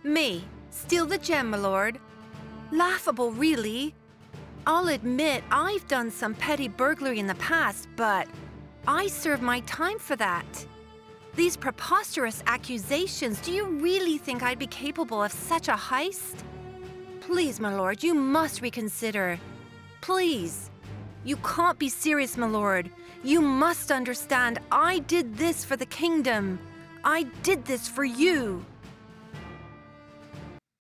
Me? Steal the gem, my lord? Laughable, really. I'll admit I've done some petty burglary in the past, but I served my time for that. These preposterous accusations, do you really think I'd be capable of such a heist? Please, my lord, you must reconsider. Please. You can't be serious, my lord. You must understand, I did this for the kingdom. I did this for you.